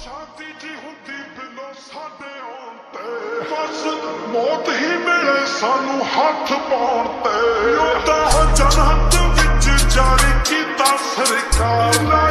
शांति जी हुंदी बिलो साडे आउण ते बस मौत ही मिले सानू हाथ पाउण ते ओ तां जनहत विच जारी कीता सरकार।